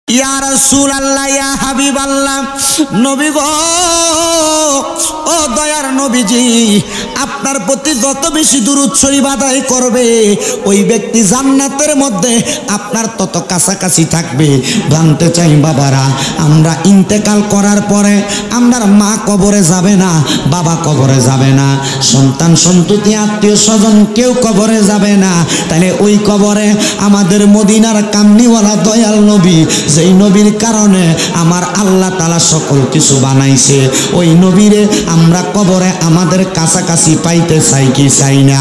ইয়া রাসূলুল্লাহ, ইয়া হাবিবাল্লাহ, নবী গো, ও দয়ার নবীজি, আপনার প্রতি যত বেশি দুরূদ শরীফ আদায় করবে ওই ব্যক্তি জান্নাতের মধ্যে আপনার তত কাছাকাছি থাকবে। জানতে চাই বাবারা, আমরা ইন্তেকাল করার পরে আমার মা কবরে যাবে না, বাবা কবরে যাবে না, সন্তান সন্ততি আত্মীয় স্বজন কেউ কবরে যাবে না, তাহলে ওই কবরে আমাদের মদিনার কামনিওয়ালা দয়াল নবী, যেই নবীর কারণে আমার আল্লাহ তাআলা সকল কিছু বানাইছে, ওই নবীরে আমরা কবরে আমাদের কাছাকাছি পাইতে চাই কি চাই না?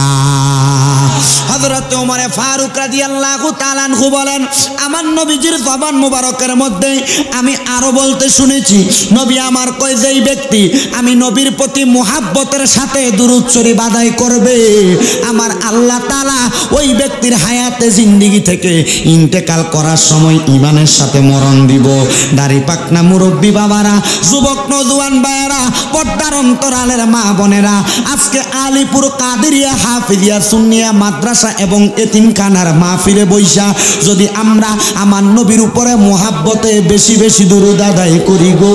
হযরত ওমর ফারুক রাদিয়াল্লাহু তাআলা আনহু বলেন, আমার নবীজির জবান মুবারকের মধ্যে আমি আরো বলতে শুনেছি, নবী আমার কয়, যেই ব্যক্তি আমি নবীর প্রতি মুহাব্বতের সাথে দুরূদ শরীফ আদায় করবে, আমার আল্লাহ তাআলা ওই ব্যক্তির হায়াতে জিন্দেগি থেকে ইন্তেকাল করার সময় ঈমানের সাথে মরণ দিব। দাড়ি পাকনা মুরব্বী বাবারা, যুবক নওজোয়ান ভাইয়েরা, পর্দার অন্তরালের মা বোনেরা, আজকে আলিপুর কাদেরিয়া হাফিজিয়া সুন্নিয়া মাদ্রাসা এবং এতিমখানার মাহফিলে বৈশা যদি আমরা আমার নবীর উপরে মুহাব্বতে বেশি বেশি দুরূদ আদায় করি গো,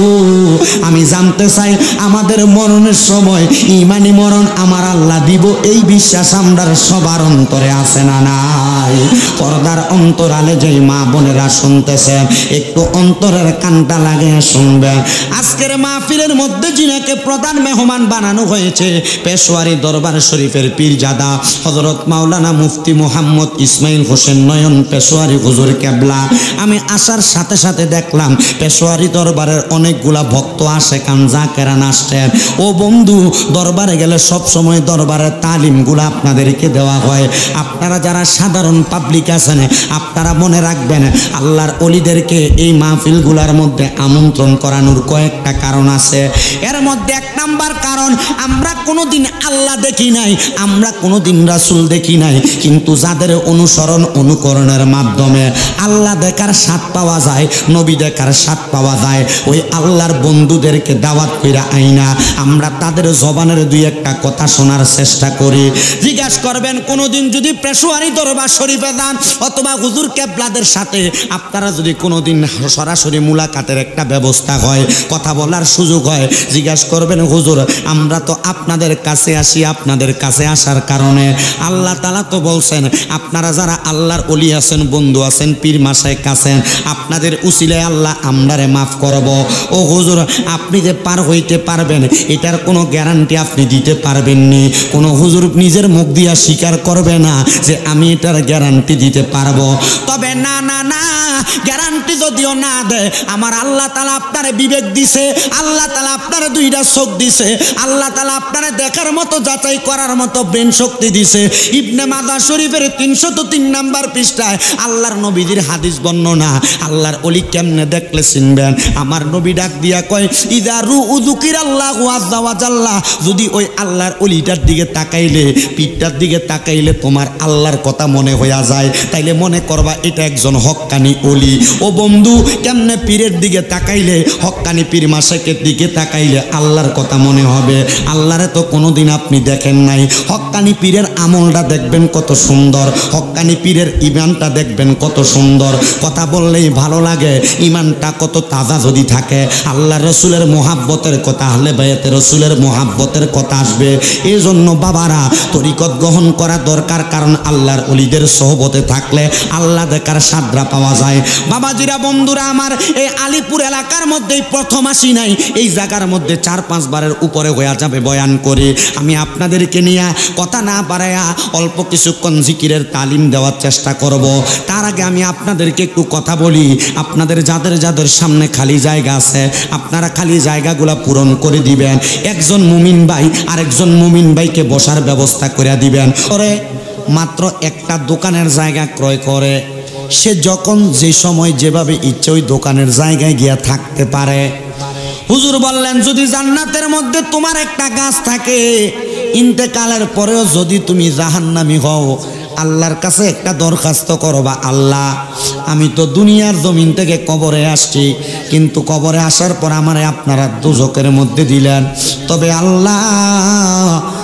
আমি জানতে চাই আমাদের মরণের সময় ঈমানি মরণ আমার আল্লাহ দিব, এই বিশ্বাস আমরা সবার অন্তরে আছে না নাই? পর্দার অন্তরালে যেই মা বোনেরা শুনতেছেন, একটু অন্তরের কানটা লাগিয়ে শুনবেন। আজকের মাহফিলের মধ্যে যিনাকে প্রধান মেহমান বানানো হয়েছে পেশোয়ারি দরবার শরীফের পীরজাদা হযরত মাওলানা মুফতি মুহাম্মদ ইসমাইল হোসেন নয়ন পেশোয়ারি হুজুর কেবলা। আমি আসার সাথে সাথে দেখলাম পেশোয়ারি দরবারের অনেকগুলা ভক্ত আসে, কান জাকেরান আসছেন। ও বন্ধু, দরবারে গেলে সব সময় দরবারের তালিমগুলো আপনাদেরকে দেওয়া হয়। আপনারা যারা সাধারণ পাবলিক আছেন, আপনারা মনে রাখবেন আল্লাহর ওলিদেরকে এই মাহফিলগুলোর মধ্যে আমন্ত্রণ করানোর কয়েকটা কারণ আছে। এর মধ্যে এক নাম্বার কারণ, আমরা কোনোদিন আল্লাহ দেখি নাই, আমরা কোনোদিন রাসূল দেখি নাই, কিন্তু যাদের অনুসরণ অনুকরণের মাধ্যমে আল্লাহ দেখার স্বাদ পাওয়া যায়, নবী দেখার স্বাদ পাওয়া যায়, ওই আল্লাহর বন্ধুদেরকে দাওয়াত কইরা আইনা আমরা তাদের জবানের দুই একটা কথা শোনার চেষ্টা করি। জিজ্ঞাসা করবেন, কোনোদিন যদি পেশোয়ারি দরবার শরীফে যান অথবা হুজুর কেবলাদের সাথে আপনারা যদি কোনোদিন সরাসরি মুলাকাতের একটা ব্যবস্থা হয়, কথা বলার সুযোগ হয়, জিজ্ঞাসা করবেন, হুজুর আমরা তো আপনাদের কাছে আসি, আপনাদের কাছে আসার কারণে আল্লাহ তাআলা তো বলছেন আপনারা যারা আল্লাহর ওলি আছেন, বন্ধু আছেন, পীর মাশায়েখ আছেন, আপনাদের উসিলায় আল্লাহ আমরারে মাফ করব। ও হুজুর, আপনি যে পার হইতে পারবেন এটার কোনো গ্যারান্টি আপনি দিতে পারবেননি। কোনো হুজুর নিজের মুখ দিয়া স্বীকার করবে না যে আমি এটার গ্যারান্টি দিতে পারবো। তবে না না না, গ্যারান্টি যদিও না দেয়, আমার আল্লাহ তাআলা আপনারে বিবেক দিছে, আল্লাহ তাআলা আপনারে দুইটা চোখ দিছে, আল্লাহ তাআলা আপনারে দেখার মতো যাচাই করার মতো ব্রেন শক্তি দিছে। ইবনে মাজাহ শরীফের 303 নাম্বার পৃষ্ঠায় আল্লাহর নবীজির হাদিস বর্ণনা। আল্লাহর ওলি কেমনে দেখলে চিনবেন? আমার নবী ডাক দিয়া কয়, ইযা রুযুকিরাল্লাহু আযজা ওয়া জাল্লা, যদি ওই আল্লাহর ওলিটার দিকে তাকাইলে, পীরটার দিকে তাকাইলে তোমার আল্লাহর কথা মনে হইয়া যায়, তাইলে মনে করবা এটা একজন হক্কানি ওলি। ও বন্ধু, কেমনে পীরের দিকে তাকাইলে, হক্কানি পীর মাশায়েখের দিকে তাকাইলে আল্লাহর কথা মনে হবে? আল্লাহরে তো কোনোদিন আপনি দেখেন নাই। হক্কানি পীরের আমলটা দেখবেন কত সুন্দর, হক্কানি পীরের ঈমানটা দেখবেন কত সুন্দর, কথা বললেই ভালো লাগে, ঈমানটা কত তাজা যদি থাকে। আল্লাহ রসুলের মুহাব্বতের কথা, আহলে বায়াতে রসুলের মুহাব্বতের কথা আসবে। এই জন্য বাবারা তরিকত গ্রহণ করা দরকার, কারণ আল্লাহর ওলিদের সোহবতে থাকলে আল্লাহ দেখার সাদরা পাওয়া যায়। বাবাজিরা, বন্ধুরা আমার, এই আলিপুর এলাকার মধ্যেই প্রথম আসি নাই, এই জায়গার মধ্যে 4-5 বারের উপরে হয়ে যাবে বয়ান করে। আমি আপনাদেরকে নিয়ে কথা না বাড়াইয়া অল্প কিছুক্ষণ জিকিরের তালিম দেওয়ার চেষ্টা করব। তার আগে আমি আপনাদেরকে একটু কথা বলি, আপনাদের যাদের যাদের সামনে খালি জায়গা আছে আপনারা খালি জায়গাগুলা পূরণ করে দিবেন। একজন মুমিন ভাই আরেকজন মুমিন ভাইকে বসার ব্যবস্থা করে দিবেন। পরে মাত্র একটা দোকানের জায়গা ক্রয় করে সে যখন যে সময় যেভাবে ইচ্ছে ওই দোকানের জায়গায় গিয়া থাকতে পারে। হুজুর বললেন, যদি জান্নাতের মধ্যে তোমার একটা গাছ থাকে, ইন্তেকালের পরেও যদি তুমি জাহান্নামী হও, আল্লাহর কাছে একটা দরখাস্ত করবা, আল্লাহ আমি তো দুনিয়ার জমিন থেকে কবরে আসছি, কিন্তু কবরে আসার পর আমারে আপনারা দোজখের মধ্যে দিলেন, তবে আল্লাহ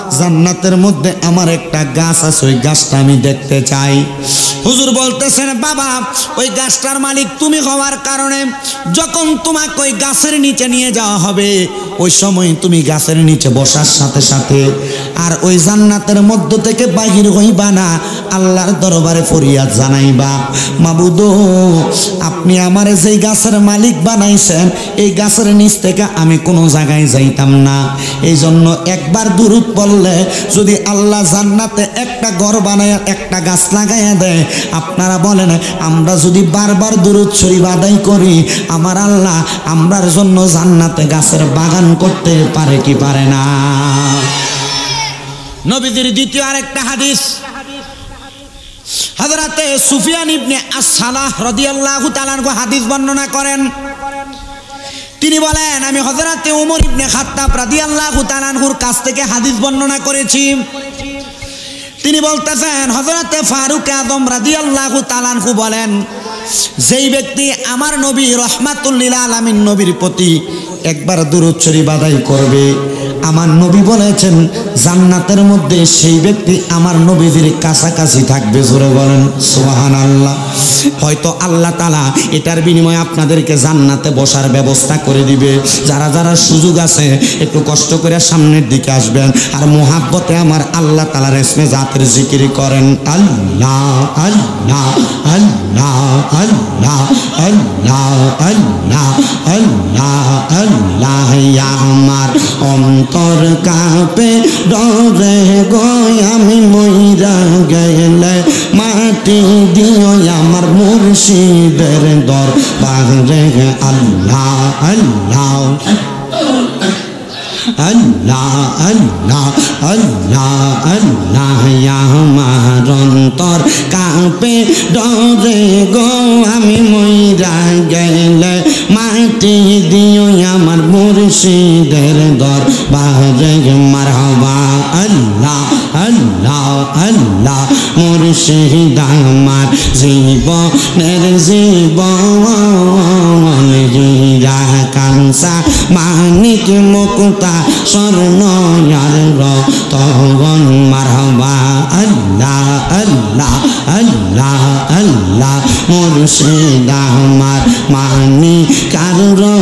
জান্নাতের মধ্যে আমার একটা গাছ আছে, ওই গাছটা আমি দেখতে চাই। হুজুর বলতেছেন বাবা ওই গাছটার মালিক তুমি হওয়ার কারণে যখন তোমাকে ওই গাছের নিচে নিয়ে যাওয়া হবে ওই সময় তুমি গাছের নিচে বসার সাথে সাথে আর ওই জান্নাতের মধ্য থেকে বাহির হইবা না, আল্লাহর দরবারে ফরিয়াদ জানাইবা, মাবুদ আপনি আমারে যেই গাছের মালিক বানাইছেন এই গাছের নিচ থেকে আমি কোনো জায়গায় যাইতাম না, এই জন্য একবার দুরূদ পড়লে যদি আল্লাহ জান্নাতে একটা ঘর বানায় একটা গাছ লাগাইয়া দেয়, আপনারা বলেন আমরা যদি বারবার দুরূদ শরীফ আদায় করি আমার আল্লাহ আমরার জন্য জান্নাতে গাছের বাগান করতে পারে কি পারে না? নবীজির দ্বিতীয় আরেকটা হাদিস, হযরতে সুফিয়ান ইবনে আস-সালাহ রাদিয়াল্লাহু তাআলা আনহু হাদিস বর্ণনা করেন। তিনি বলেন আমি হযরতে ওমর ইবনে খাত্তাব রাদিয়াল্লাহু তাআলা আনহুর কাছ থেকে হাদিস বর্ণনা করেছি। তিনি বলতেছেন হযরতে ফারুক আযম রাদিয়াল্লাহু তাআলা আনহু বলেন যেই ব্যক্তি আমার নবী রাহমাতুল লিল আলামিন নবীর প্রতি একবার দুরূদ শরীফ আদায় করবে, আমার নবী বলেছেন জান্নাতের মধ্যে সেই ব্যক্তি আমার নবীজির কাছাকাছি থাকবে। জোরে বলেন সুবহানাল্লাহ। হয়তো আল্লাহ তাআলা এটার বিনিময়ে আপনাদেরকে জান্নাতে বসার ব্যবস্থা করে দিবে। যারা যারা সুযোগ আছে একটু কষ্ট করে সামনের দিকে আসবেন আর মোহাব্বতে আমার আল্লাহ তাআলার ইসমে জাতের জিকির করেন, আল্লাহ আল্লাহ আল্লাহ আল্লাহ আল্লাহ আল্লাহ আল্লাহ আল্লাহ। আমার অন্তর কাঁপে ডরে গো আমি মইরা গেলে মাটি দিও আমার মুর্শিদের দরবারে, আল্লাহ আল্লাহ আল্লাহ আল্লাহ আল্লাহ আল্লাহ। আমার অন্তর কাঁপে ডরে গো আমি মইরা গেলে মাটি দিও আমার মুর্শিদের দরবারে, মারহাবা আল্লাহ আল্লাহ আল্লাহ। মুর্শিদ আমার জীবনের জীবন হীরা কাঁসা মানিক মুক্তা স্বর্ণ আর রতন, মারহাবা আল্লাহ আল্লাহ আল্লাহ আল্লাহ। মুর্শিদ আমার মানিক আর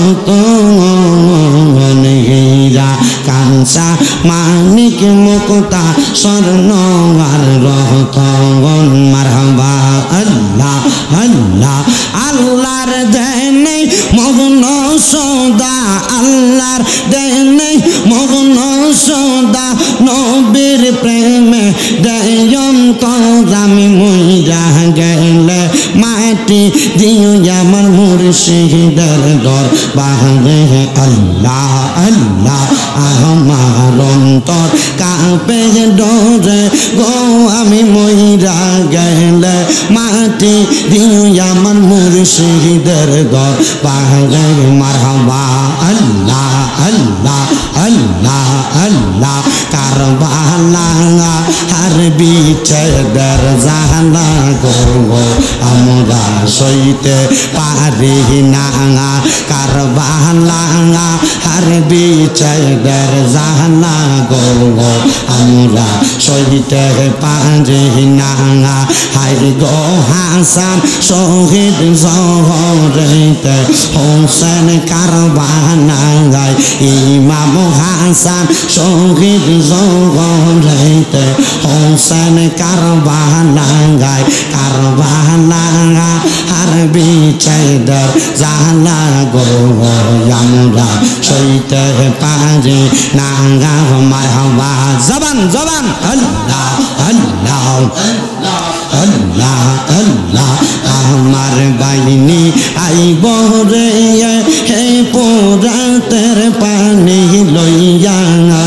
রতন হীরা কাঁসা মানিক মুক্তা স্বর্ণ আর রতন, মারহাবা আল্লাহ আল্লাহ। আল্লাহর দেনে মগ্ন সদা, আল্লাহর দেনে মগ্ন সদা, নবীর প্রেমে দেয়ন্ত আমি মইরা গেলে মাটি দিও আমার মুর্শিদের দরবারে, আল্লাহ আল্লাহ। আমার অন্তর কাঁপে ডরে গো আমি মইরা গেলে মাটি দিও আমার মুর্শিদের দরবারে, মারহাবা আল্লাহ আল্লাহ আল্লাহ আল্লাহ। কারবালা আর বিচ্ছেদের জানা গো আমরা সইতে পারি না, কারবালা আর বিচ্ছেদের জানা গো আমরা সইতে পারি না। হায় গো হাসান শহীদ জহরেতে হোসেন কারবালায়, ইমাম হাসান শহীদ জহরেতে হোসেন কারবালায়, কারবালা আর বিচ্ছেদের জানা গো আমরা সইতে পারি না, মারহাবা। জবান জবান আল্লাহ আল্লাহ আল্লাহ আল্লাহ। আমার বাইনি আইব রে হে পোরাতের পানি লইয়া,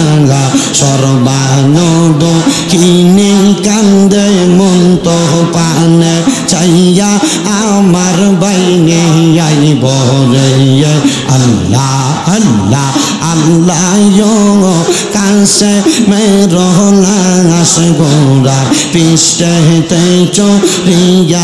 সর্বানন্দ কিনে কান্দে মন তো পানে চাইয়া আমার বাইনি আইব রে, আল্লাহ আল্লাহ আল্লাহ। কাছে মেরলাস গোড়ার পৃষ্ঠেতে চড়িয়া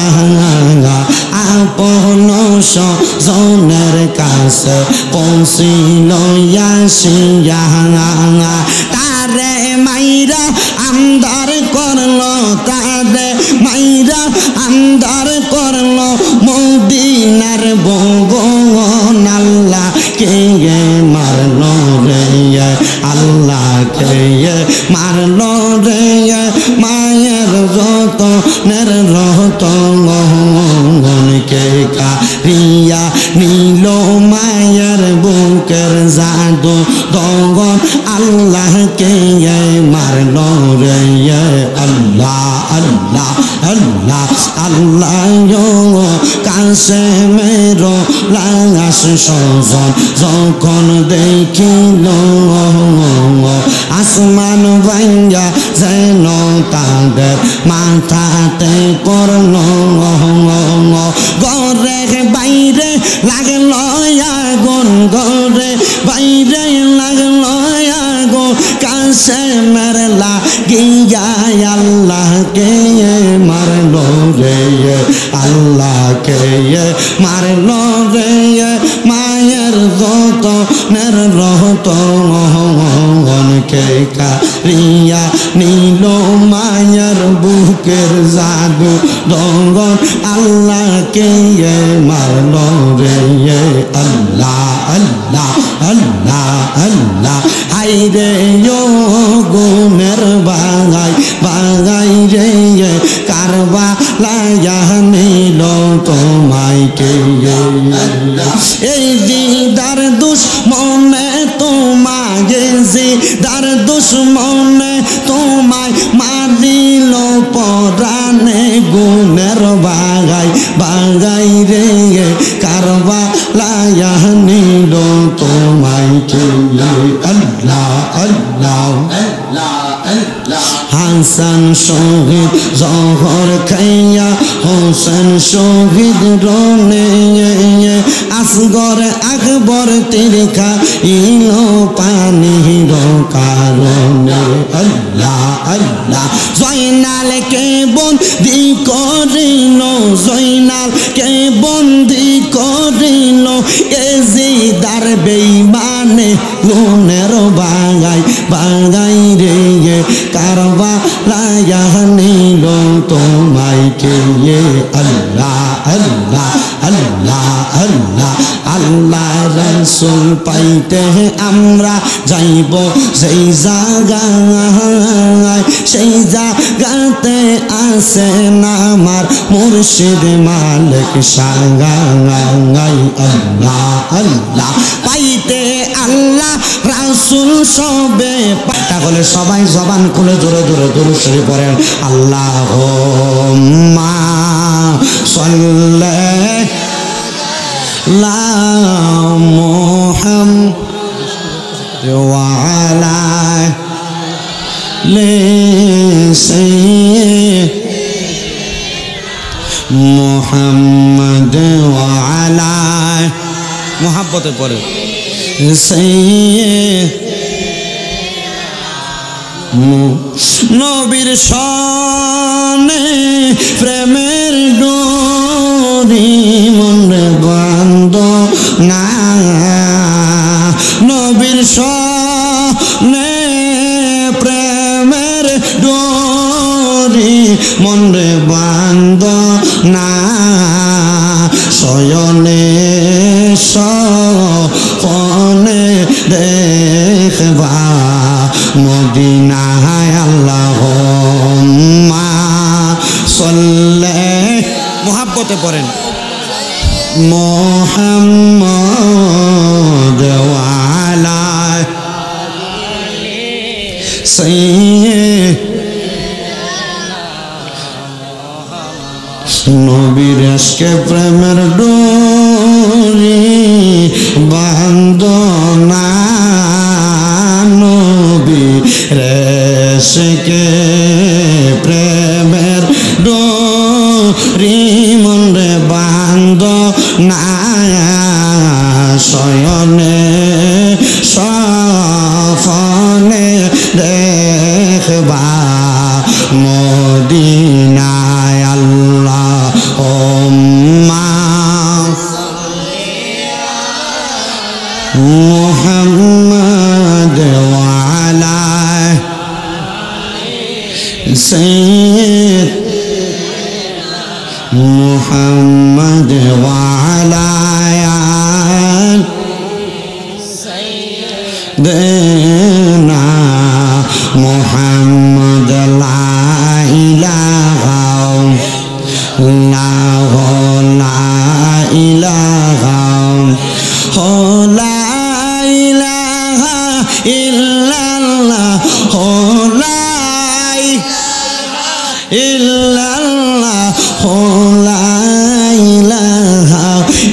আপন স্বজনের কাছে পৌঁছিল আসিয়া, তারে মাইরা আন্দার করলো তারে মাইরা আন্দার করলো মদিনার ভুবন আল্লাহ কে মারলো রে আল্লাহ কে মারলো রে মায়ের যতনের রতনকে কারিয়া নীল মায়ের বুকের জাদু দগন আল্লাহ কে মারলো রে আল্লাহ আল্লাহ আল্লাহ আল্লাহ কাছে মেরো লাশ সজন যখন দেখিল আসমান ভাঙ্গা যেন তাদের মাথাতে পড়ল ঘরে বাইরে লাগল আগুন ঘরে বাইরে লাগল আগুন কাছে মেরলা গিয়া আল্লাহকে মারলো রে আল্লাহকে মারলো রে মায়ের যতনের রতনকে কারিয়া নীল মায়ের বুকের জাদু দগন আল্লাহকে মারলো রে আল্লাহ আল্লাহ আল্লাহ আল্লাহ হাইরে গুণের বাগাই বাগাই রে কারবা লায়া নীল তোমায় কে এই দিদার দুশ্মনে তোমাকে জিদার দুশ্মনে তোমায় মারিল পরানে গুণের বাগাই বাগাই রে কারবা লায়া নীল তোমায় কে আল্লাহ আল্লাহ হাসান শহীদ জহর খাইয়া হোসেন শহীদ রনে আসগর আকবর তিরখা ইলো পানির কারণে আল্লাহ আল্লাহ জয়নাল কে বন্দি করিল জয়নাল কে বন্দি করিল এজিদার বেঈমানে গুণের বাগাই বাগাই রে কারবা লায়া নীল তোমায় কে আল্লাহ আল্লাহ আল্লাহ আল্লাহ আল্লাহ রসুল পাইতে আমরা যাইব সেই জায়গায় সেই জায়গাতে আসে আমার মুর্শিদ মালিক সাগাই আল্লাহ আল্লাহ পাইতে আল্লাহ রাসূল সবে তাহলে সবাই জবান খুলে জোরে জোরে দুরূদ শরীফ পড়েন আল্লাহুম্মা সাল্লি লা মুহাম্মাদ ওয়া আলা লি মুহাম্মদ ওয়া আলা মুহাব্বতে পড়ে নবীর সনে প্রেমের ডোরি মনে বান্ধ না নবীর সনে প্রেমের ডোরি মনে বান্ধ না শয়নে সপনে দেখবা মদিনায় আল্লাহুম্মা সাল্লি মুহাব্বতে পড়েন মুহাম্মদ ওয়া আলা নবীর আশকে প্রেমের ডোরি বান্ধনা নবীর আশকে প্রেমের ডোরি মনে বান্ধনা শয়নে সফনে দেখবা মদিনায় আল্লাহুম্মা মুহাম্মদ ওয়া আলা सैयद मुहम्मद वाला देना मुहम्मद ला इलाहा हो ला इलाहा इल्लल्लाह हो ला इल्लल्लाह हो ला इलाहा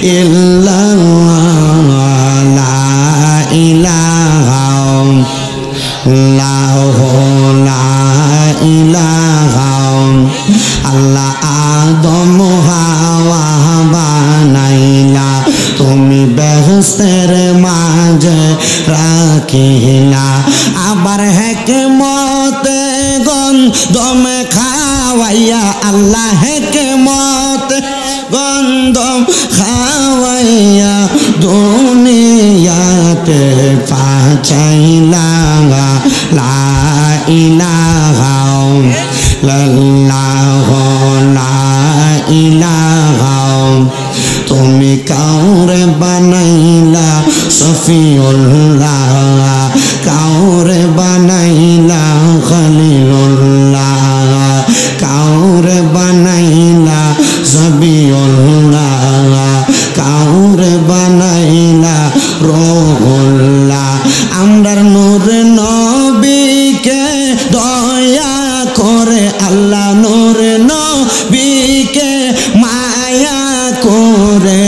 इल्लल्लाह ला इलाहा ला हो ला इलाहा अल्लाह आदम हावा बानाइला তুমি বেহেশতের মাঝে রাখিলা আবার হিকমতে গন্ধম খাওয়াইয়া আল্লাহ হিকমতে গন্ধম খাওয়াইয়া দুনিয়াতে পাঠাইলা লা ইলাহা ইল্লাল্লাহু লা ইলাহা তুমি কাউরে বানাইলা সফিউল্লাহ কাউরে বানাইলা খলিলুল্লাহ কাউরে বানাইলা জবিউল্লাহ কাউরে বানাইলা রূহুল্লাহ আমরার নূর নবীকে দয়া করে আল্লাহ নূর নবীকে মায়া করে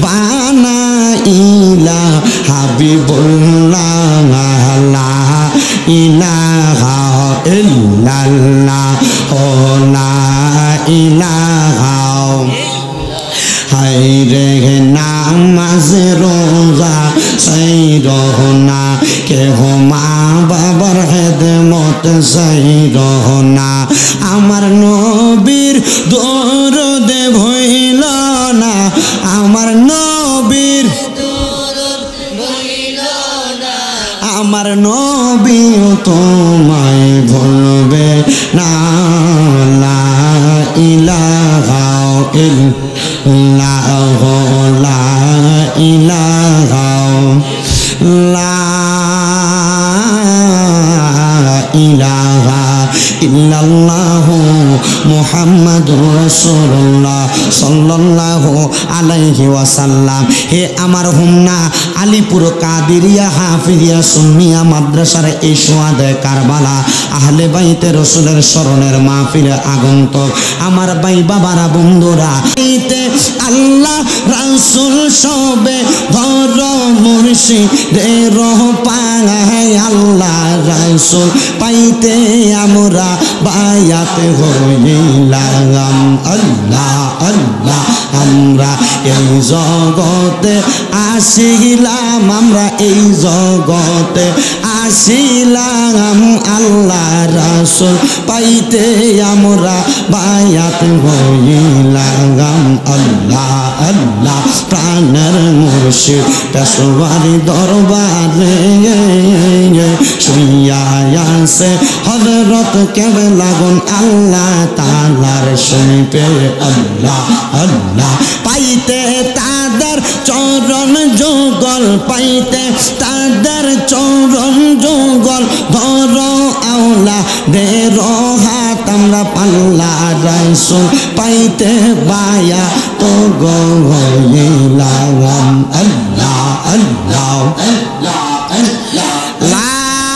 বানাইলা হাবিবুল্লাহ লা ইলাহা ইল্লাল্লাহ লা ইলাহা হায়রে নামাজ রোজা সেই রহনা কেহ মা বাবার খেদমত সেই রহনা আমার নবীর দরদ ভইল না আমার নবীর আমার নবীও তোমায় ভুলবে না লা ইলাহা ইল্লাল্লাহু লা ইলাহা লা ইলাহা ইল্লাল্লাহু মুহাম্মাদুর রাসূলুল্লাহ সাল্লাল্লাহু আলাইহি ওয়াসাল্লাম। হে আমার হুমনা আলিপুর কাদিরিয়া হাফিজিয়া সুন্নিয়া মাদ্রাসার এই সুয়াদে কারবালা আহলে বাইতে রাসূলের স্মরণের মাহফিলে আগন্তক আমার ভাই বাবারা বন্ধুরা এইতে আল্লাহ রাসূল সবে ধর মুর্শিদের পায় আল্লাহ রাসূল পাইতে আমরা বায়াত হইলাম আল্লাহ আল্লাহ আমরা এই জগতে আসিলাম আমরা এই জগতে আসিলাম আল্লাহ রাসূল পাইতে আমরা বায়াত হইলাম আল্লাহ আল্লাহ প্রাণের মুর্শিদ পেশোয়ারি দরবারে শুইয়া আছে হযরত কেবলাগন আল্লাহ তাআলার শুনতে আল্লাহ আল্লাহ পাইতে তাদের চরণ যুগল পাইতে তাদের চরণ যুগল ধর আওলা দের হাত আমরা পাল্লা রাসূল পাইতে বায়া তো গইলাম আল্লাহ আল্লাহ আল্লাহ লা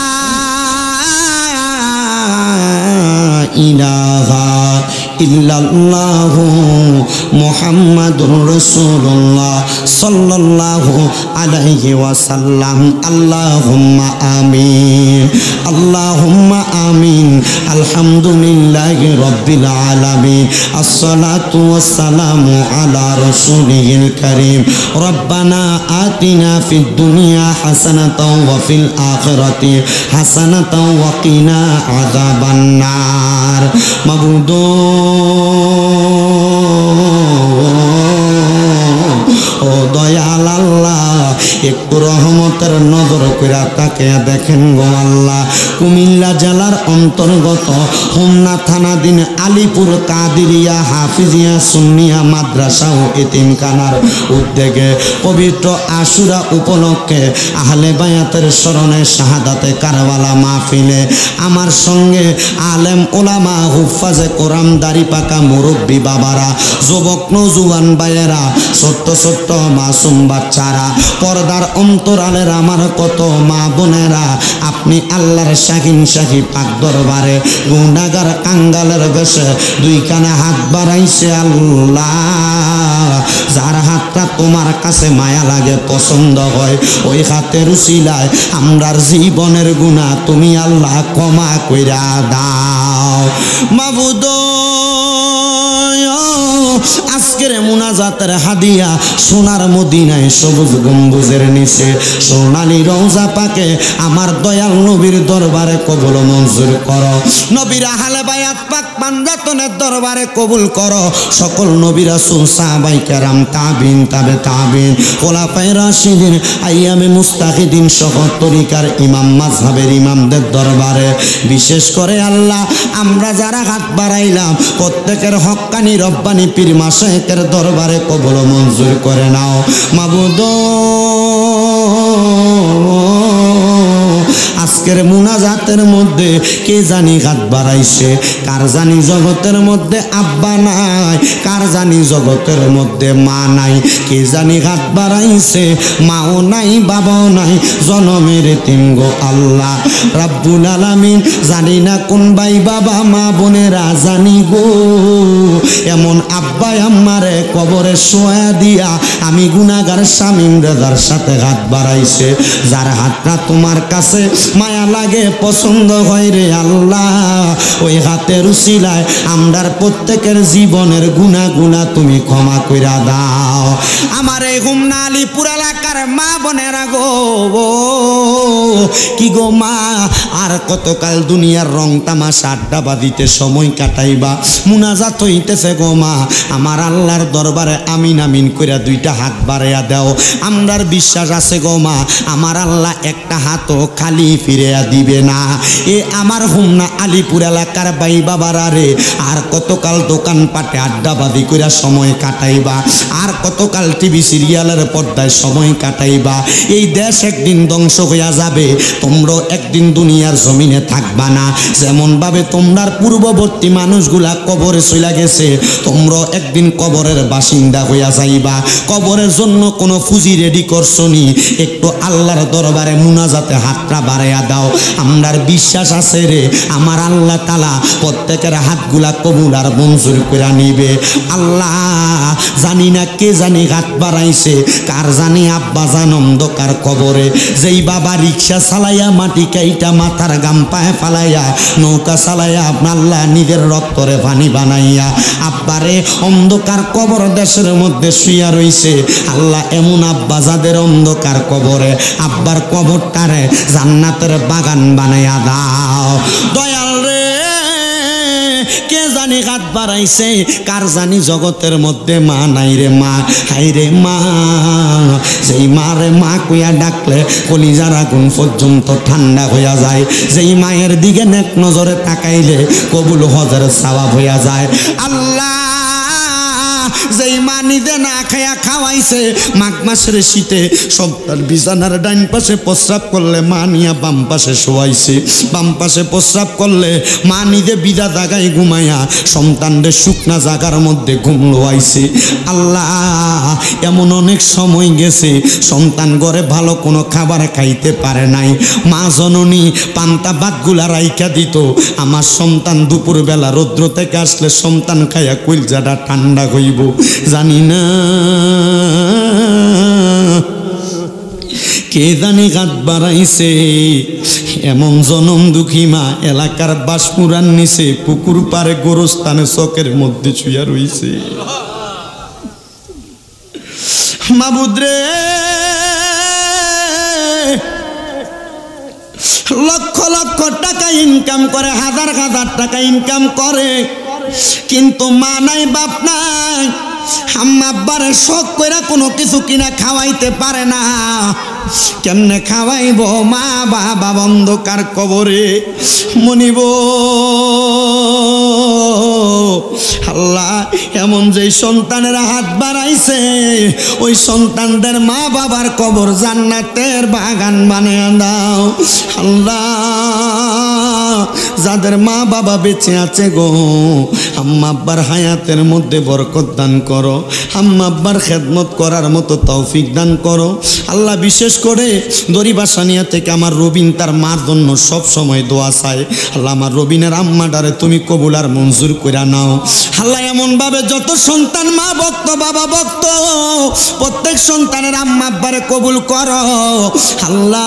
ইলাহা ইল্লাল্লাহু মুহাম্মাদুর রাসূলুল্লাহ সাল্লাল্লাহু আলাইহি ওয়াসাল্লাম আল্লাহুম্মা আমিন আল্লাহুম্মা আমিন আলহামদুলিল্লাহি রাব্বিল আলামিন আসসালাতু ওয়াসসালামু আলা রাসূলিল কারীম রব্বানা আতিনা ফিদ দুনিয়া হাসানাতাও ওয়া ফিল আখিরাতি হাসানাতাও ওয়া কিনা আযাবান নার মাবুদ ও দয়াল আল্লাহ একটু রহমতের নজর কইরা তাকে দেখেন গো আল্লাহ। কুমিল্লা জেলার অন্তর্গত হোমনা থানাধীন আলীপুর কাদিরিয়া হাফিজিয়া সুন্নিয়া মাদ্রাসা ও এতিমখানার উদ্যোগে পবিত্র আশুরা উপলক্ষে আহলে বায়াতের স্মরণে শাহাদাতে কারবালা মাহফিলে আমার সঙ্গে আলেম ওলামা হুফাজে কোরআন দাড়ি পাকা মুরব্বী বাবারা, যুবক নৌজুয়ান ভাইয়েরা, ছোট্ট ছোট্ট মাসুম বাচ্চারা, পর্দার অন্তরালের আমার কত মা বোনেরা, আপনি আল্লাহর শাহিন শাহী পাক দরবারে গুনাহগার কাঙ্গালের বেশে দুই কানে হাত বাড়াইছে আল্লাহ। যার হাতটা তোমার কাছে মায়া লাগে পছন্দ হয়, ওই হাতের উসিলায় আমরার জীবনের গুনাহ তুমি আল্লাহ ক্ষমা কইরা দাও মাবুদ। আজকের মুনাজাতের হাদিয়া সোনার মদিনায় সবুজ গম্বুজের নিচে সোনালী রওজা পাকে আমার দয়াল নবীর দরবারে কবুল মঞ্জুর করো। নবীর আহলে বায়াত পাক পাঞ্জাতনের দরবারে কবুল করো। সকল নবী রাসূল সাহাবায়ে কেরাম তাবিন তাবে তাবিন খোলাফায়ে রাশিদিন আইয়ামে মুস্তাহিদিন সহ তরিকার ইমাম মাযহাবের ইমামদের দরবারে, বিশেষ করে আল্লাহ আমরা যারা হাত বাড়াইলাম প্রত্যেকের হক্কানি রব্বানি পীর মাশায়েখের দরবারে কবুল মঞ্জুর করে নাও মাবুদ। আজকের মুনাজাতের মধ্যে কে জানি হাত বাড়াইছে, কার জানি জগতের মধ্যে আব্বা নাই, কার জানি জগতের মধ্যে মা নাই, কে জানি হাত বাড়াইছে মাও নাই বাবাও নাই, জনমের তিন গো আল্লাহ রাব্বুল আলামিন। জানি না কোন ভাই বাবা মা বোনেরা জানি গো এমন আব্বাই আমারে কবরে শোয়া দিয়া আমি গুনাহগার শামীম রেজার সাথে হাত বাড়াইছে, যার হাতটা তোমার কাছে মায়া লাগে পছন্দ হয় রে আল্লাহ, ওই হাতের উসিলায় আমরার প্রত্যেকের জীবনের গুনাহ তুমি ক্ষমা কইরা দাও। আমার এই হোমনা আলীপুর এলাকার মা বোনেরা গো, কি গো মা আর কতকাল দুনিয়ার রং তামাশা আড্ডা বাদিতে সময় কাটাইবা, মুনাজাত হইতেছে গো মা, আমার আল্লাহর দরবারে আমিন আমিন কইরা দুইটা হাত বাড়াইয়া দাও। আমরার বিশ্বাস আছে গো মা আমার আল্লাহ একটা হাতও খালি ফিরিয়া দিবে না। এ আমার হোমনা আলীপুর এলাকার ভাই বাবারা রে, আর কতকাল দোকান পাটে আড্ডাবাদি কইরা সময় কাটাইবা, আর কতকাল টিভি সিরিয়ালের পর্দায় সময় কাটাইবা। এই দেশ একদিন ধ্বংস হইয়া যাবে, তোমরা একদিন দুনিয়ার জমিনে থাকবা না। যেমন ভাবে তোমরার পূর্ববর্তী মানুষগুলা কবরে চলে গেছে, তোমরা একদিন কবরের বাসিন্দা হইয়া যাইবা। কবরের জন্য কোনো পুঁজি রেডি করছো নি? একটু আল্লাহর দরবারে মুনাজাতে হাতটা বাড়াইয়া দাও। আমরার বিশ্বাস আছে রে আমার আল্লাহ তাআলা প্রত্যেকের হাতগুলা কবুল আর মঞ্জুর করে নিবে। আল্লাহ জানি না কে জানি হাত বাড়াইছে, কার জানি আব্বা জান অন্ধকার কবরে, যেই বাবা রিক্সা চালাইয়া মাটি কাইটা মাথার গাম পায়ে ফালাইয়া নৌকা চালাইয়া আল্লাহ নিজের রক্তরে পানি বানাইয়া আব্বারে অন্ধকার কবর দেশের মধ্যে শুইয়া রইছে। আল্লাহ এমন আব্বা যাদের অন্ধকার কবরে, আব্বার কবরটারে জান্নাতের বাগান বানাইয়া দাও দয়াল রে। কে জানি হাত বাড়াইছে, কার জানি জগতের মধ্যে মা নাই রে মা, হাই রে মা, যেই মা রে মা কইয়া ডাকলে কলিজার আগুন পর্যন্ত ঠান্ডা হইয়া যায়, যেই মায়ের দিকে নেক নজরে তাকাইলে কবুল হজের সওয়াব হইয়া যায়। আল্লাহ যেই মা নিজে না খায়া খাওয়াইছে, মাঘ মাসের শীতে সন্তান বিছানার ডাইন পাশে প্রস্রাব করলে মা নিয়া বাম পাশে শোয়াইছে, বাম পাশে প্রস্রাব করলে মা নিজে বিদা জাগায় ঘুমাইয়া সন্তানদের শুকনা জাগার মধ্যে ঘুম লোয়াইছে। আল্লাহ এমন অনেক সময় গেছে সন্তান ঘরে ভালো কোনো খাবার খাইতে পারে নাই, মা জননী পান্তা ভাতগুলা রাইখা দিত। আমার সন্তান দুপুরবেলা রৌদ্র থেকে আসলে সন্তান খাইয়া কইলজাটা ঠান্ডা হইব, জানি না কে জানি হাত বাড়াইছে। এমন জনম দুঃখী মা এলাকার বাঁশমুড়ার নিচে পুকুর পারে গোরস্থানে চকের মধ্যে শুইয়া রইছে। মাবুদ রে, লক্ষ লক্ষ টাকা ইনকাম করে, হাজার হাজার টাকা ইনকাম করে, কিন্তু মা নাই বাপ নাই, আম্মা আব্বার শখ কইরা কোনো কিছু কিনা খাওয়াইতে পারে না, কেমনে খাওয়াইব মা বাবা অন্ধকার কবরে। মনিব আল্লাহ, এমন যে সন্তানেরা হাত বাড়াইছে ওই সন্তানদের মা বাবার কবর জান্নাতের বাগান বানিয়ে দাও আল্লাহ। যাদের মা বাবা বেঁচে আছে গো, আম্মা আব্বার হায়াতের মধ্যে বরকত দান করো, আম্মা আব্বার খেদমত করার মতো তৌফিক দান করো আল্লাহ। বিশেষ করে দরিবাসানিয়া থেকে আমার রবিন তার মার জন্য সব সময় দোয়া চায় আল্লাহ। আমার রবিনের আম্মাটারে তুমি কবুল আর মঞ্জুর করে নাও আল্লাহ। এমনভাবে যত সন্তান মা ভক্ত বাবা ভক্ত প্রত্যেক সন্তানের আম্মা আব্বারে কবুল করো আল্লাহ।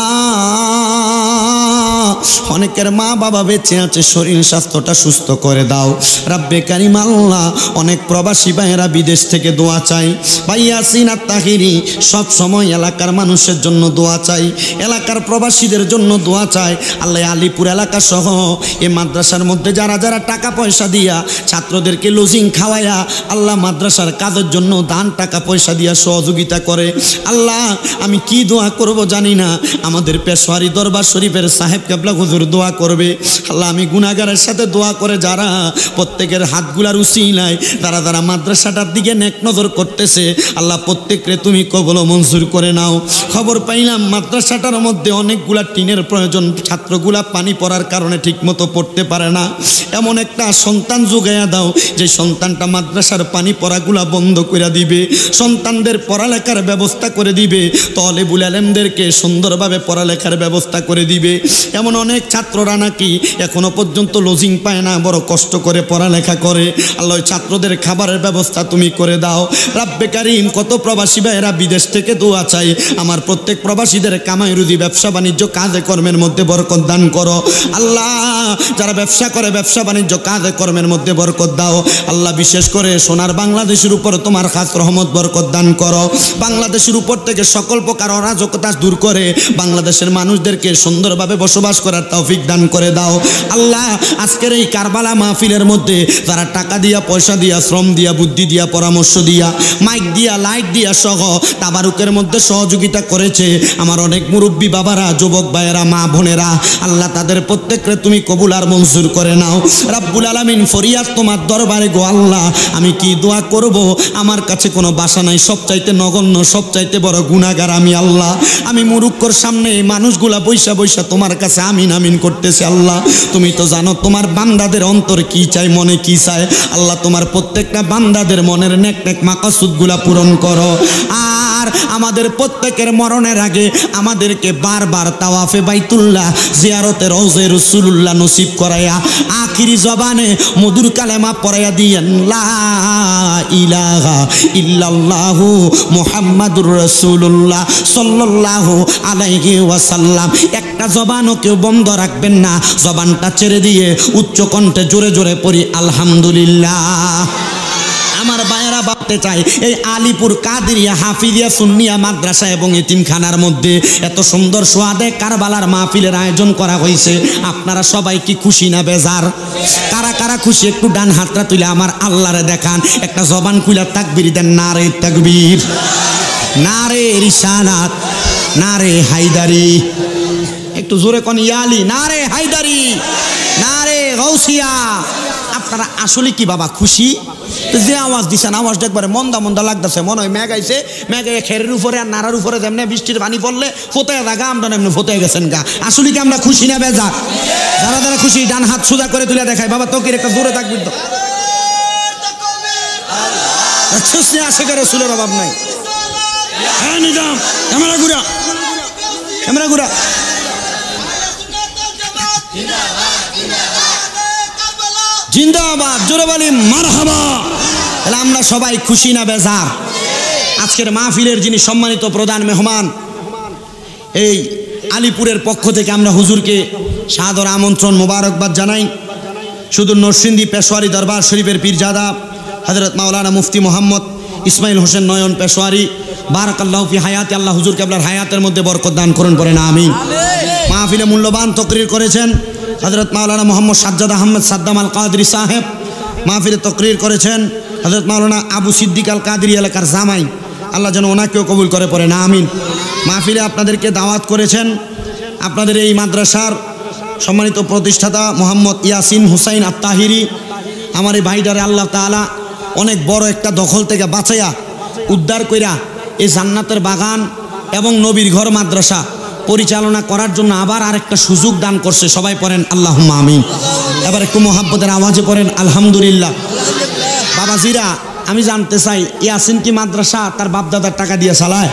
অনেকের মা বাবা বেঁচে আছে, শরীর স্বাস্থ্যটা সুস্থ করে দাও রাব্বে কারিম আল্লাহ। অনেক প্রবাসী ভাইয়েরা বিদেশ থেকে দোয়া চাই, ভাই ইয়াসিন আর তাহিরি সব সময় এলাকার মানুষের জন্য দোয়া চাই, এলাকার প্রবাসীদের জন্য দোয়া চাই আল্লাহ। আলিপুর এলাকা সহ এই মাদ্রাসার মধ্যে যারা যারা টাকা পয়সা দিয়া ছাত্রদেরকে লজিং খাওয়ায়া আল্লাহ মাদ্রাসার কাজের জন্য দান টাকা পয়সা দিয়া সহযোগিতা করে আল্লাহ, আমি কি দোয়া করব জানি না। আমাদের পেশোয়ারি দরবার শরীফের সাহেব কেবলা হুজুর দোয়া করবে আল্লাহ। আমি গুনাহগারের সাথে দোয়া করে যারা প্রত্যেকের হাতগুলার উসিলায় তারা তারা মাদ্রাসাটার দিকে নেক নজর করতেছে আল্লাহ, প্রত্যেকরে তুমি কবুল মঞ্জুর করে নাও। খবর পাইলাম মাদ্রাসাটার মধ্যে অনেকগুলা টিনের প্রয়োজন, ছাত্রগুলা পানি পড়ার কারণে ঠিকমতো পড়তে পারে না। এমন একটা সন্তান যোগাইয়া দাও যে সন্তানটা মাদ্রাসার পানি পড়াগুলা বন্ধ করে দিবে, সন্তানদের পড়ালেখার ব্যবস্থা করে দিবে, তলেবুল আলেমদেরকে সুন্দরভাবে পড়ালেখার ব্যবস্থা করে দিবে। এমন অনেক ছাত্ররা নাকি এখনো পর্যন্ত লজিং পায় না, বড় কষ্ট করে পড়ালেখা করে আল্লাহ। ছাত্রদের খাবারের ব্যবস্থা তুমি করে দাও রাব্বে কারিম। কত প্রবাসী ভাইয়েরা বিদেশ থেকে দোয়া চাই, আমার প্রত্যেক প্রবাসীদের কামাই রুজি ব্যবসা বাণিজ্য কাজে কর্মের মধ্যে বরকত দান করো আল্লাহ। যারা ব্যবসা করে ব্যবসা বাণিজ্য কাজে কর্মের মধ্যে বরকত দাও আল্লাহ। বিশেষ করে সোনার বাংলাদেশের উপর তোমার খাস রহমত বরকত দান করো। বাংলাদেশের উপর থেকে সকল প্রকার অরাজকতা দূর করে বাংলাদেশের মানুষদেরকে সুন্দরভাবে বসবাস করার তৌফিক দান করে দাও আল্লাহ। আজকের এই কারবালা মাহফিলের মধ্যে যারা টাকা দিয়া পয়সা দিয়া শ্রম দিয়া বুদ্ধি দিয়া পরামর্শ দিয়া মাইক দিয়া লাইট দিয়া সহ তাবারুকের মধ্যে সহযোগিতা করেছে আমার অনেক মুরব্বী বাবারা, যুবক ভাইয়েরা, মা বোনেরা আল্লাহ, তাদের প্রত্যেককে তুমি কবুল আর মঞ্জুর করে নাও রাব্বুল আলামিন। ফরিয়াদ তোমার দরবারে গো আল্লাহ, আমি কি দোয়া করব, আমার কাছে কোনো বাসা নাই, সবচাইতে নগণ্য সবচাইতে বড় গুনাহগার আমি আল্লাহ। আমি মুরুক্কর সামনে এই মানুষগুলা বৈশা বৈশা তোমার কাছে আমিন আমিন করতেছে আল্লাহ। তুমি তো জানো তোমার বান্দাদের অন্তর কি চাই, মনে কি চায় আল্লাহ। তোমার প্রত্যেকটা বান্দাদের মনের নেক নেক মাকাসুদগুলা পূরণ করো। আর আমাদের প্রত্যেকের মরণের আগে আমাদেরকে বারবার তাওয়াফে বাইতুল্লাহ জিয়ারতে রওজে রাসূলুল্লাহ নসিব করায়া আখিরি জবানে মধুর কালেমা পড়াইয়া দিয়েন লা ইলাহা ইল্লাল্লাহু মুহাম্মাদুর রাসূলুল্লাহ সাল্লাল্লাহু আলাইহি ওয়াসাল্লাম। একটা জবানও কেউ বন্ধ রাখবেন না, জবানটা ছেড়ে দিয়ে উচ্চ কণ্ঠে জোরে জোরে পড়ি আলহামদুলিল্লাহ। আমার ভাইয়েরা ভাবতে চাই এই আলিপুর কাদেরিয়া হাফিজিয়া সুন্নিয়া মাদ্রাসা এবং এতিমখানার মধ্যে এত সুন্দর সোয়াদে কারবালার মাহফিলের আয়োজন করা হয়েছে। আপনারা সবাই কি খুশি না বেজার? কারা কারা খুশি একটু ডান হাতটা তুলে আমার আল্লাহরে দেখান, একটা জবান খুলে তাকবীর দেন, নারে তাকবীর, নারে রিসালাত, নারে হায়দারি। একটু জোরে কোন ইয়ালি, নারে হায়দারি, নারে গাউসিয়া। আপনারা আসলে কি বাবা খুশি? যে আওয়াজ দিচ্ছেন আওয়াজটা একবারে মন্দা মন্দা লাগতেছে, মনে হয় মেঘ আইছে, মেঘে খেরের উপরে আর নাড়ার উপরে যেমনি বৃষ্টির পানি পড়লে ফোতায় জায়গা আমরা এমনি ফোতায় গেছেন গা। আসলে কি আমরা খুশি না বেজা? যারা যারা খুশি ডান হাত সোজা করে তুলে দেখায় বাবা তকির একটা জোরে থাকবি তো। আশেকের রসুলের অভাব নাই। হ্যাঁ নিজাম ক্যামেরা ঘুরা, ক্যামেরা ঘুরা। জিন্দাবাদ, জোরে বলি মারহাবা। তাহলে আমরা সবাই খুশি না বেজার? আজকের মাহফিলের যিনি সম্মানিত প্রধান মেহমান, এই আলিপুরের পক্ষ থেকে আমরা হুজুরকে সাদর আমন্ত্রণ মোবারকবাদ জানাই। শুধু নরসিংদী পেশোয়ারি দরবার শরীফের পীরজাদা হযরত মাওলানা মুফতি মোহাম্মদ ইসমাইল হোসেন নয়ন পেশোয়ারি বারাকাল্লাহু ফি হায়াতি, আল্লাহ হুজুর কেবলার হায়াতের মধ্যে বরকত দান করুন, পড়েন আমিন। মাহফিলে মূল্যবান তকরির করেছেন হযরত মাওলানা মোহাম্মদ সাজ্জাদ আহমেদ সাদ্দাম আল কাদরি সাহেব, মাহফিলে তকরির করেছেন হযরত মাওলানা আবু সিদ্দিক আল কাদেরী এলাকার জামাই, আল্লাহ যেন ওনাকেও কবুল করে পড়ে না আমিন। মাহফিলে আপনাদেরকে দাওয়াত করেছেন আপনাদের এই মাদ্রাসার সম্মানিত প্রতিষ্ঠাতা মোহাম্মদ ইয়াসিন হুসাইন আত্তাহিরি। আমার এই ভাইটারে আল্লাহ তাআলা অনেক বড় একটা দখল থেকে বাঁচাইয়া উদ্ধার কইরা এই জান্নাতের বাগান এবং নবীর ঘর মাদ্রাসা পরিচালনা করার জন্য আবার আরেকটা সুযোগ দান করছে। সবাই পড়েন আল্লাহুম্মা আমিন। এবার একটু মোহাব্বতের আওয়াজে পড়েন আলহামদুলিল্লাহ। বাবাজিরা, আমি জানতে চাই, ইয়াসিন কি মাদ্রাসা তার বাপদাদার টাকা দিয়ে চালায়?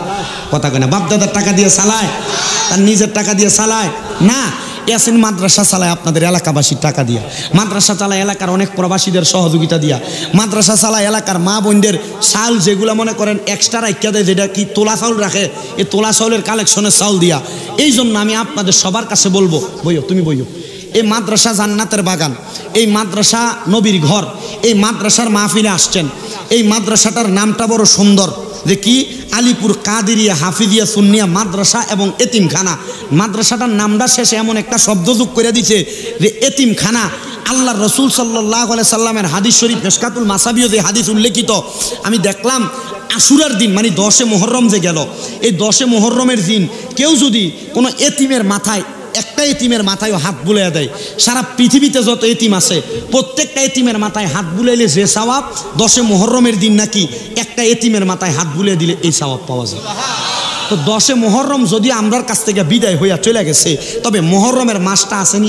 কথা কয় না, বাপদাদার টাকা দিয়ে চালায়? তার নিজের টাকা দিয়ে চালায় না। ইয়াসিন মাদ্রাসা চালায় আপনাদের এলাকাবাসীর টাকা দিয়া, মাদ্রাসা চালায় এলাকার অনেক প্রবাসীদের সহযোগিতা দিয়া, মাদ্রাসা চালায় এলাকার মা বোনদের চাউল যেগুলো মনে করেন এক্সট্রা রাখিয়া দেয়, যেটা কি তোলা চাউল রাখে, এই তোলা চাউলের কালেকশনের চাউল দিয়া। এই জন্য আমি আপনাদের সবার কাছে বলবো, বইও তুমি বইও, এই মাদ্রাসা জান্নাতের বাগান, এই মাদ্রাসা নবীর ঘর, এই মাদ্রাসার মাহফিলে আসছেন। এই মাদ্রাসাটার নামটা বড় সুন্দর, যে কি আলিপুর কাদেরিয়া হাফিজিয়া সুন্নিয়া মাদ্রাসা এবং এতিমখানা। মাদ্রাসাটার নামটা শেষে এমন একটা শব্দ যোগ করে দিছে যে এতিমখানা। আল্লাহ রসুল সাল্লাল্লাহু আলাইহি সাল্লামের হাদিস শরীফ মিশকাতুল মাসাবিয় যে হাদিস উল্লেখিত, আমি দেখলাম আশুরার দিন মানে 10 মুহররম যে গেল, এই 10 মুহররমের দিন কেউ যদি কোনো এতিমের মাথায়, একটা এতিমের মাথায় হাত বুলাইয়া দেয়, সারা পৃথিবীতে যত এতিম আছে প্রত্যেকটা এতিমের মাথায় হাত বুলাইলে যে সওয়াব, 10 মুহররমের দিন নাকি একটা এতিমের মাথায় হাত বুলিয়ে দিলে এই সওয়াব পাওয়া যায়। তো 10 মুহররম যদি আমরার কাছ থেকে বিদায় হইয়া চলে গেছে, তবে মুহররমের মাসটা আসেনি?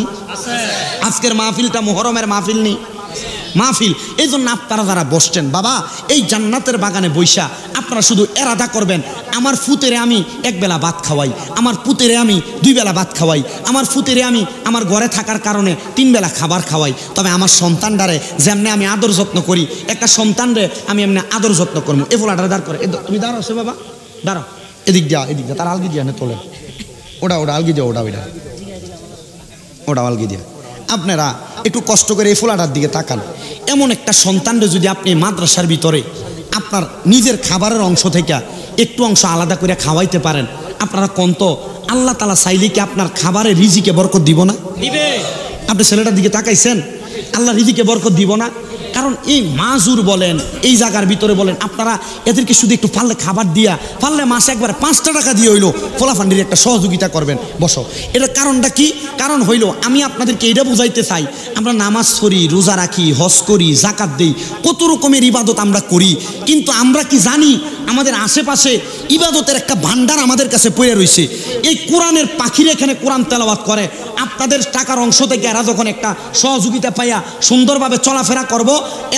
আজকের মাহফিলটা মুহররমের মাহফিল নেই মাহফিল। এই জন্য আপনারা যারা বসছেন বাবা, এই জান্নাতের বাগানে বৈশা আপনারা শুধু এরাদা করবেন, আমার ফুতেরে আমি একবেলা ভাত খাওয়াই, আমার পুতেরে আমি 2 বেলা ভাত খাওয়াই, আমার ফুতেরে আমি আমার ঘরে থাকার কারণে 3 বেলা খাবার খাওয়াই। তবে আমার সন্তানটারে যেমনি আমি আদর যত্ন করি, একটা সন্তানরে আমি এমনি আদর যত্ন করবো। এ ফোলাটা দাঁড় করে, তুমি দাঁড়াও সে বাবা, দাঁড়াও, এদিক যা, এদিক যা, তার আলগি দিয়া না তোলেন, ওটা আলগি দিয়া, ওটা আলগি দিয়া। আপনারা একটু কষ্ট করে এই ফোলাটার দিকে তাকান। এমন একটা সন্তানরে যদি আপনি মাদ্রাসার ভিতরে আপনার নিজের খাবারের অংশ থেকে একটু অংশ আলাদা করে খাওয়াইতে পারেন, আপনারা কন্ত আল্লাহ তাআলা চাইলে কি আপনার খাবারে রিজিকে বরকত দিব না? দিবে। আপনি ছেলেটার দিকে তাকাইছেন, আল্লাহ রিজিকে বরকত দিব না? কারণ এই মাজুর বলেন, এই জায়গার ভিতরে বলেন, আপনারা এদেরকে শুধু একটু পারলে খাবার দিয়া, পারলে মাসে একবার 5টা টাকা দিয়ে হইলো ফোলাফান্ডির একটা সহযোগিতা করবেন। বসো, এটার কারণটা কি? কারণ হইল আমি আপনাদেরকে এটা বুঝাইতে চাই, আমরা নামাজ পড়ি, রোজা রাখি, হজ করি, জাকাত দেই, কত রকমের ইবাদত আমরা করি, কিন্তু আমরা কি জানি আমাদের আশেপাশে ইবাদতের একটা ভান্ডার আমাদের কাছে পড়ে রয়েছে। এই কোরআনের পাখির এখানে কোরআন তেলাওয়াত করে, আপনাদের টাকার অংশ থেকে এরা যখন একটা সহযোগিতা পাইয়া সুন্দরভাবে চলাফেরা করব,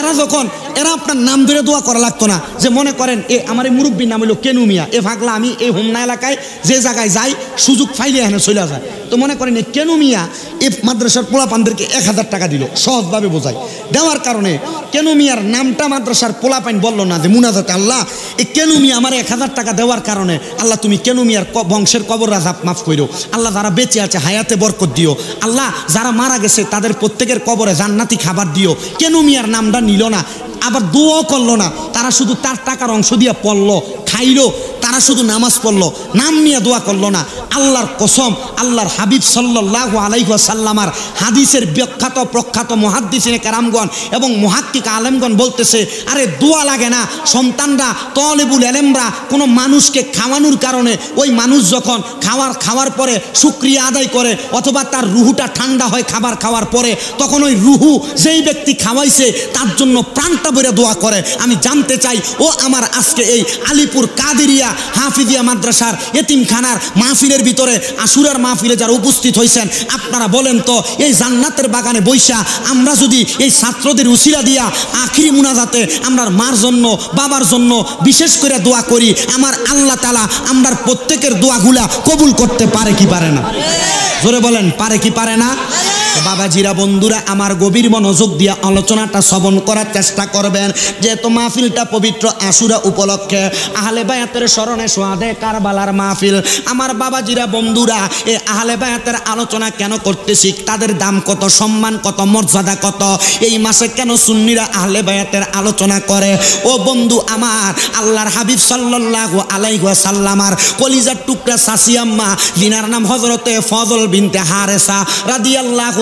এরা আপনার নাম ধরে দোয়া করা লাগতো না। যে মনে করেন আমার এই মুরব্বীর নাম হলো কেনু মিয়া, এ ভাগলা আমি এই হোমনা এলাকায় যে জায়গায় যাই সুযোগ ফাইলে এখানে চলে যায়, তো মনে করেন এই কেনু মিয়া এই মাদ্রাসার পোলাপানদেরকে 1000 টাকা দিল, সহজভাবে বোঝায়, দেওয়ার কারণে কেনু মিয়ার নামটা মাদ্রাসার পোলাপান বললো না যে মুনাজাতে, আল্লাহ এই কেনু মিয়া আমার 1000 টাকা দেওয়ার কারণে আল্লাহ তুমি কেনু মিয়ার বংশের কবর রাজাব মাফ করো, আল্লাহ যারা বেঁচে আছে হায়াতে বরকত দিও, আল্লাহ যারা মারা গেছে তাদের প্রত্যেকের কবরে জান্নাতি খাবার দিও। কেনু মিয়ার নামটা নিল না, আবার দোয়াও করলো না, তারা শুধু তার টাকার অংশ দিয়ে পড়লো, খাইলো, তারা শুধু নামাজ পড়লো, নাম নিয়ে দোয়া করলো না। আল্লাহর কসম, আল্লাহর হাবিব সাল্লাল্লাহু আলাইহি ওয়াসাল্লামার হাদিসের বিখ্যাত প্রখ্যাত মুহাদ্দিসিনে কেরামগণ এবং মুহাক্কিক আলেমগণ বলতেছে, আরে দোয়া লাগে না, সন্তানরা তলেবুল এলেমরা কোনো মানুষকে খাওয়ানোর কারণে ওই মানুষ যখন খাওয়ার পরে শুকরিয়া আদায় করে অথবা তার রুহুটা ঠান্ডা হয় খাবার খাওয়ার পরে, তখন ওই রুহু যেই ব্যক্তি খাওয়াইছে তার জন্য প্রাণটা ভরে দোয়া করে। আমি জানতে চাই, ও আমার আজকে এই আলিপুর কাদেরিয়া হাফিজিয়া মাদ্রাসার এতিমখানার মাহফিলের ভিতরে, আশুরার মাহফিলে যারা উপস্থিত হয়েছেন, আপনারা বলেন তো এই জান্নাতের বাগানে বৈশা আমরা যদি এই ছাত্রদের উসিলা দিয়া আখিরি মুনাজাতে আমরা মার জন্য বাবার জন্য বিশেষ করে দোয়া করি, আমার আল্লাহ তাআলা আমরার প্রত্যেকের দোয়াগুলা কবুল করতে পারে কি পারে না? জোরে বলেন, পারে কি পারে না? বাবাজিরা, বন্ধুরা আমার, গভীর মনোযোগ দিয়া আলোচনাটা শ্রবণ করার চেষ্টা করবেন, যেহেতু মাহফিলটা পবিত্র আশুরা উপলক্ষে আহলে বায়াতের স্মরণে সোহাদে কারবালার মাহফিল। আমার বাবাজিরা, বন্ধুরা, এই আহলে বায়াতের আলোচনা কেন করতেছি, তাদের দাম কত, সম্মান কত, মর্যাদা কত, এই মাসে কেন সুন্নিরা আহলে বায়াতের আলোচনা করে? ও বন্ধু আমার, আল্লাহর হাবিব সাল্লাল্লাহু আলাইহি ওয়াসাল্লামার কলিজার টুকরা চাচি আম্মা, যিনার নাম হযরতে ফজল বিনতে হারেসা রাদিয়াল্লাহু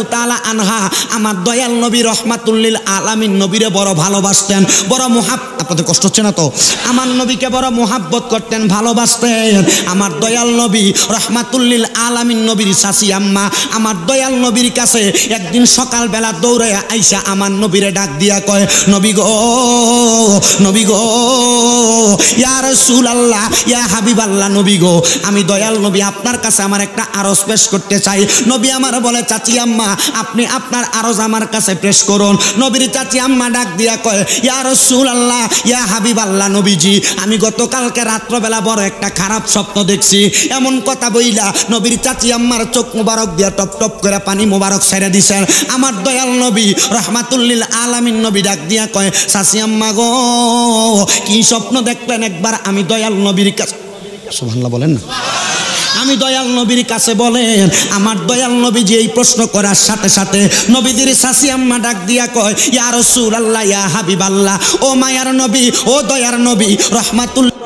তাআলা আনহা আমার দয়াল নবী রহমাতুল লিল আলামিন নবীরে বড় ভালোবাসতেন, বড় আপনাদের কষ্ট হচ্ছে না তো? আমার নবীকে বড় মুহাব্বত করতেন, ভালোবাসতেন। আমার দয়াল নবী রহমাতুল লিল আলামিন নবীর শাশি আম্মা আমার দয়াল নবীর কাছে একদিন সকালবেলা দৌড়াইয়া আইসা আমার নবীরে ডাক দিয়া কয়, নবী গো, নবী গো, ইয়া রাসূলুল্লাহ, ইয়া হাবিবাল্লাহ, নবী গো, আমি দয়াল নবী আপনার কাছে আমার একটা আরজ পেশ করতে চাই। নবী আমার বলে, চাচি আম্মা আপনি আপনার আরজ আমার কাছে পেশ করুন। নবীর চাচি আম্মা ডাক দিয়া কয়, ইয়া রাসূলুল্লাহ, ইয়া হাবিবাল্লাহ, নবীজি আমি গতকালকে রাত্রবেলা বড় একটা খারাপ স্বপ্ন দেখছি। এমন কথা বইলা নবীর চাচি আম্মার চোখ মুবারক দিয়া টপ টপ করে পানি মুবারক ছেড়ে দিছেন। আমার দয়াল নবী রহমাতুল লিল আলামিন নবী ডাক দিয়া কয়, চাচি আম্মা গো, কি স্বপ্ন দেখলেন একবার আমি দয়াল নবীর কাছে সুবহানাল্লাহ বলেন না, আমি দয়াল নবীর কাছে বলেন। আমার দয়াল নবী যে এই প্রশ্ন করার সাথে সাথে নবীদের শাশি আম্মা ডাক দিয়া কয়, ইয়া রাসূলুল্লাহ, ইয়া হাবিবাল্লাহ, ও মায়ার নবী, ও দয়ার নবী রহমাতুল